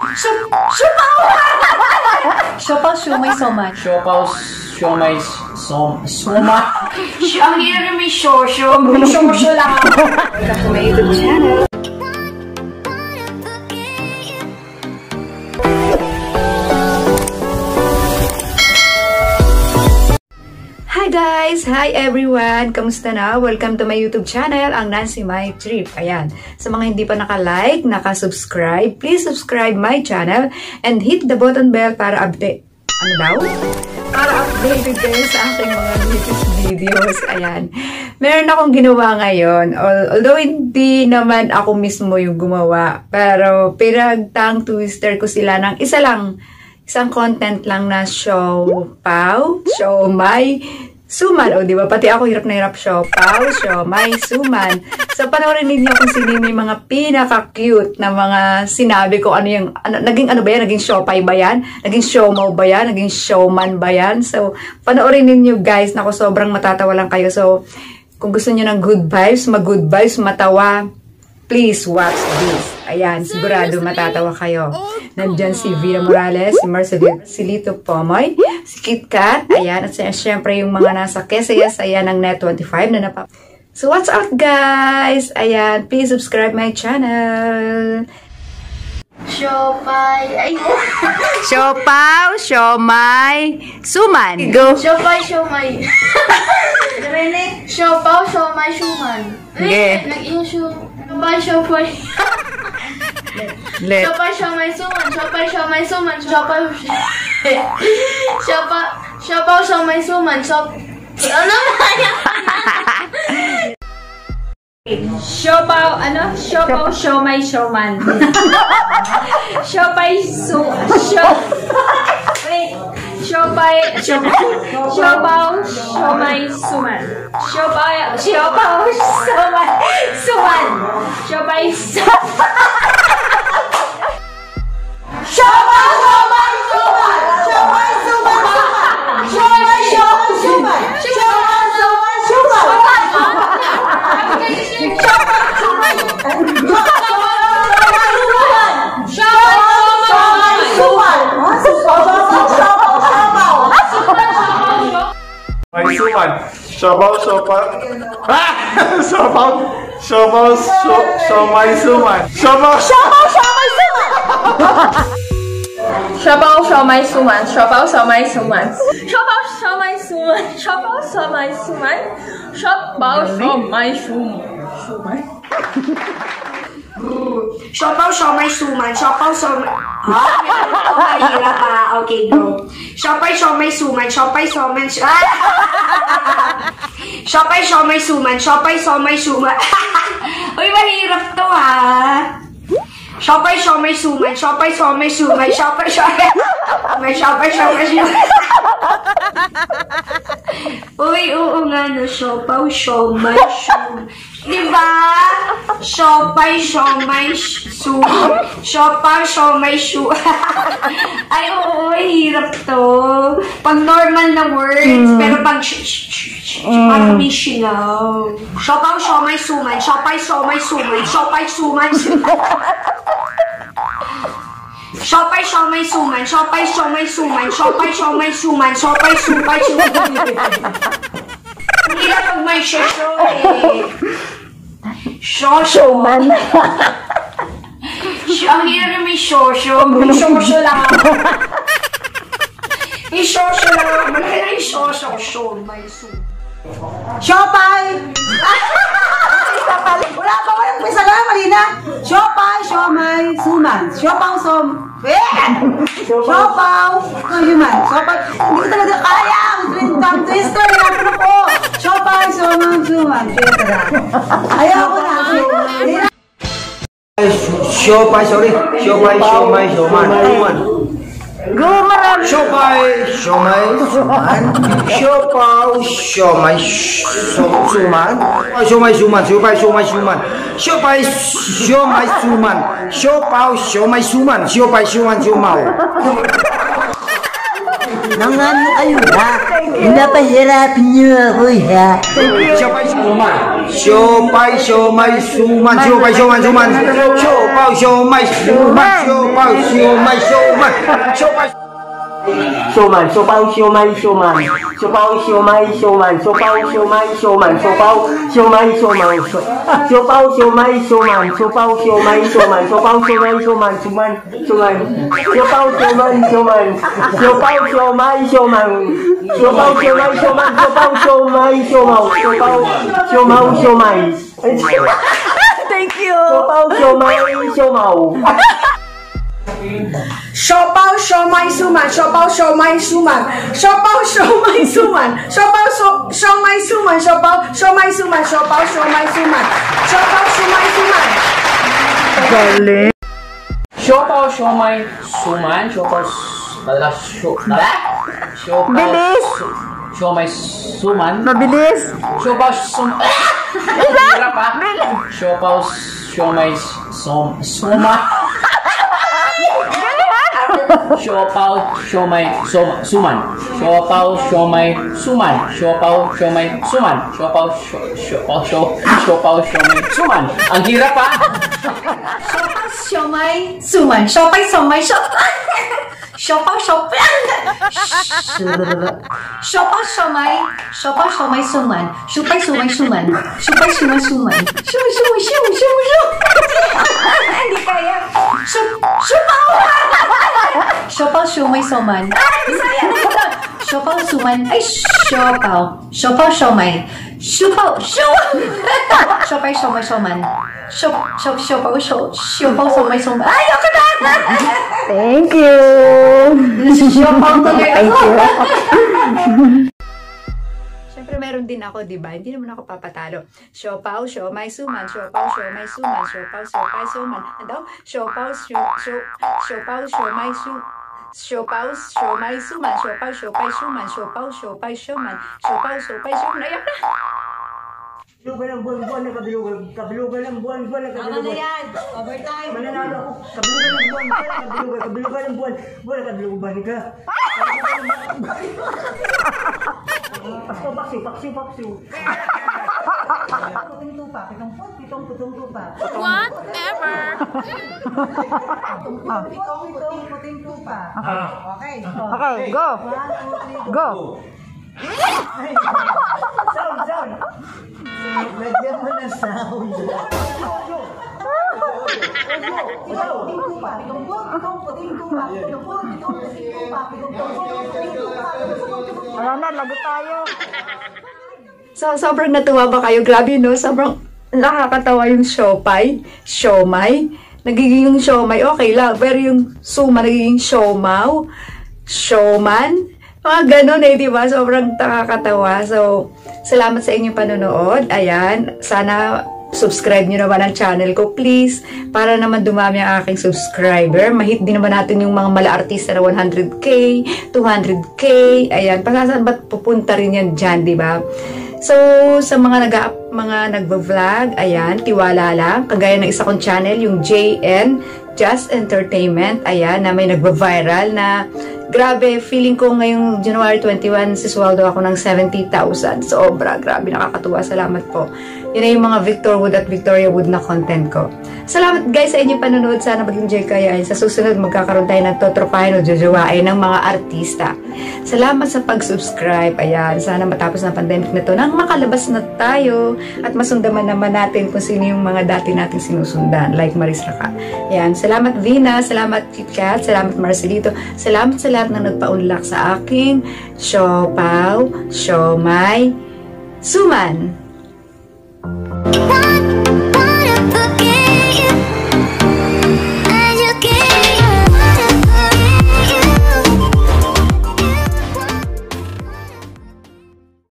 SIOPAO! SIOPAO, siomay, SUMAN. SIOPAO, siomay, SUMAN. Ang hirap na may shosho. May shosho lang ako. Welcome to my YouTube channel. Hi guys! Hi everyone! Kamusta na? Welcome to my YouTube channel, ang Nancy My Trip. Ayan. Sa mga hindi pa naka-like, naka-subscribe, please subscribe my channel and hit the button bell para update. Ano daw? Para updated kayo sa aking mga latest videos. Ayan. Meron akong ginawa ngayon. Although hindi naman ako mismo yung gumawa. Pero pinag-tongue twister ko sila ng isang content lang na SIOPAO, SIOMAI, SUMAN. O, diba? Pati ako hirap na hirap. SIOPAO, SIOMAI, SUMAN. So, panoorin ninyo kung sino yung mga pinaka-cute na mga sinabi ko. Naging ano ba yan? Naging SIOPAI ba yan? Naging SIOMAO ba yan? Naging SIOMAN ba yan? So, panoorin ninyo guys. Naku, sobrang matatawa lang kayo. So, kung gusto nyo ng good vibes, mag-good vibes, matawa, please watch this. Ayan, sigurado matatawa kayo. Nandyan si Vina Morales, si MARCELITO Pomoy, si Kitkat, ayan, at syempre yung mga nasa Kesayasaya ng Net25 na napap... So, what's up guys? Ayan, please subscribe my channel. SIOPAI. SIOPAO, SIOMAI, SUMAN. Go. SIOPAI, SIOMAI. SIOPAO, SIOMAI, SUMAN. Nag-iyo SIOPAI, SIOPAI. SIOPAI, SIOMAI, SUMAN. SIOPAI, SIOMAI, SUMAN. SIOPAI, SIOPAO, SIOMAI, SUMAN. Ano ba yan? SIOPAO, SIOPAO, SIOMAI, SIOMAN. SIOPAI, SIOPAO, SIOMAI, SUMAN. SIOPAO, SIOMAI, SUMAN. SIOPAI, SIOPAO, SIOMAI, SUMAN. SIOPAO, SIOMAI, SUMAN. SIOPAO, SIOMAI, SUMAN. SIOPAO, SIOMAI, SUMAN. SIOPAO, SIOMAI, SUMAN. SIOPAO, SIOMAI, SUMAN. SIOPAO, SIOMAI, SUMAN. SIOPAO, SIOMAI... mahirap pa. Okay, go. SIOPAI, SIOMAI, SUMAN. SIOPAI, SIOMAI... SIOPAI, SIOMAI, SUMAN. SIOPAI, SIOMAI, SUMAN. Uy, mahirap to ha. SIOPAI, SIOMAI, SUMAN. SIOPAI, SIOMAI, SUMAN. SIOPAI, SIOMAI... SIOPAI, SIOMAI, SUMAN. Uy, oo nga no. SIOPAO, SIOMAI, SUMAN. Diba? SIOPAI, SIOMAI, SUMAN. SIOPAO, SIOMAI, SUMAN. Ay, oo, hirap to. Pag normal na words, pero pag parang may silaw. SIOPAO, SIOMAI, SUMAN. SIOPAI, SIOMAI, SUMAN. SIOPAI, SUMAN. SIOPAI, SIOMAI, SUMAN. SIOPAI, SIOMAI, SUMAN. SIOPAI, SIOMAI, SUMAN. SIOPAI, SUPAI, SUMAN. Hindi na pag may shosho eh. Shosho. SUMAN. Ang hirap na may shosho. May shosho lang ako. May shosho lang ako. Malaki na yung shosho. SIOMAI, SUMAN. SIOPAI! Wala pa ko yung pisa lang, Marina. SIOPAI, SIOMAI, SUMAN. SIOPAO, SIOPAO, SUMAN. Hindi ko talaga kaya. Tongue twister, hinapin ako. SIOPAI, SIOMAI, SUMAN. Ayaw ko na. SIOPAI, sorry. SIOPAI, SIOMAI, SUMAN. Go, marami. SIOPAI, SIOMAI, SUMAN. SIOPAO, SIOMAI, SUMAN. SIOMAI, SUMAN. SIOPAI, SIOMAI, SUMAN. SIOPAI, SIOMAI, SUMAN. SIOPAO, SIOMAI, SUMAN. SIOPAI, SIOMAI, SUMAN. Nangano kayo ha? Napahirapin niyo ako ha? SIOPAI, SIOMAI. siopay, siomay, suman, siopay, sioman, suman, siopao, siomay, suman, siopao, siomay, suman, siopay. SUMAN, SIOPAO, SIOMAI, SUMAN, SIOPAO, SIOMAI, SUMAN, SIOPAO, SIOMAI, SUMAN, SIOPAO, SIOMAI, SUMAN, SIOPAO, SIOMAI, SUMAN, SIOPAO, SIOMAI, SUMAN, SIOPAO, SIOMAI, SUMAN, SUMAN, SUMAN, SIOPAO, SIOMAI, SUMAN, SIOPAO, SIOMAI, SUMAN, SIOPAO, SIOMAI, SUMAN, SIOPAO, SIOMAI, SUMAN, SIOPAO, SIOMAO, SIOMAI. Thank you. SIOPAO, SIOMAI, SIOMAO. SIOPAO, SIOMAI, SUMAN, SIOPAO, SIOMAI, SUMAN, SIOPAO, SIOMAI, SUMAN, SIOPAO, SIOMAI, SUMAN, SIOPAO, SIOMAI, SUMAN, SIOPAO, SIOMAI, SUMAN, SIOPAO, SIOMAI, SUMAN. Galing. SIOPAO, SIOMAI, SUMAN, SIOPAO, Bilis. SIOMAI, SUMAN, Mabilis. SIOPAO, nahirapan. SIOPAO, SIOMAI, SUMAN. SIOPAO, SIOMAI, SUMAN, SIOPAO, SIOMAI, SUMAN, SIOPAO, SIOMAI, SUMAN, SIOPAO, SIOMAI, SUMAN. Ang hirap ha? SIOMAI, SUMAN, SIOPAI, SIOMAI, SIOPAO, SIOPAI, SIOPAO, SIOMAI, SIOPAO, SIOMAI, SUMAN, SIOPAI, SIOMAI, SUMAN, SIOPAI, SIOMAI, SUMAN, hindi kaya. SIOPAO, SIOPAO, SIOMAI, SUMAN. SIOPAO, SUMAN, ay SIOPAO, SIOPAO, SIOMAI, SIOPAO, SIOPAI, SIOMAI, SUMAN, SIOPAO, SIOMAI, SUMAN. Ay, ako na! Thank you. SIOPAO tuloy ako. Siyempre, meron din ako, di ba? Hindi naman ako papatalo. SIOPAO, SIOMAI, SUMAN, SIOPAO, SIOMAI, SUMAN, SIOPAO, SIOPAI, SUMAN. Ano? SIOPAO, SIOPAO, SIOMAI, SIOPAO, SIOMAI, SUMAN, SIOPAO, SIOPAI, SUMAN, SIOPAO, SIOPAI, SUMAN, SIOPAO, SIOPAI, SUMAN. Ayan na! Kabilugan ng buwan-buwan na kabilugan ng buwan-buwan na kabilugan. Tama na yan. Overtime. Mananalo ako. Kabilugan ng buwan-buwan, kabilugan ng buwan-buwan na kabilugan ka. Paksiw. Puting tupa. Pitong tupa. Whatever. Puting tupa. Okay. Okay, go. 1, 2, 3, Go. Sound. Lagyan mo na sound. Ayan na, lagot tayo. So, sobrang natuwa ba kayo? Grabe, no? Sobrang nakakatawa yung siopay, siomay. Nagiging yung siomay, okay lang. Pero yung suma, nagiging siomao, sioman. Mga ganun eh, di ba? Sobrang nakakatawa. So, salamat sa inyong panonood. Ayan, sana subscribe nyo naman ang channel ko, please. Para naman dumami ang aking subscriber. Mahit din naman natin yung mga mala-artista na 100k, 200k. Ayan, pasasaan ba't pupunta rin yan dyan, di ba? So, sa mga nagva-vlog, ayan, tiwala lang. Kagaya ng isa kong channel, yung JN, Just Entertainment, ayan, na may nagva-viral na grabe, feeling ko ngayong January 21, siswaldo ako ng 70,000. Sobra, grabe, nakakatuwa. Salamat po. Yun ay yung mga Victor Wood at Victoria Wood na content ko. Salamat guys sa inyong panonood. Sana mag-enjoy kayo. Sa susunod, magkakaroon tayo ng totropahin o jojowain ng mga artista. Salamat sa pag-subscribe. Ayan, sana matapos na pandemic na to nang makalabas na tayo at masundaman naman natin kung sino yung mga dati nating sinusundan. Like Maris Raka. Ayan, salamat Vina, salamat Kitkat, salamat Marcelito, salamat sa lahat na nagpa-unlock sa aking SIOPAO, SIOMAI, SUMAN.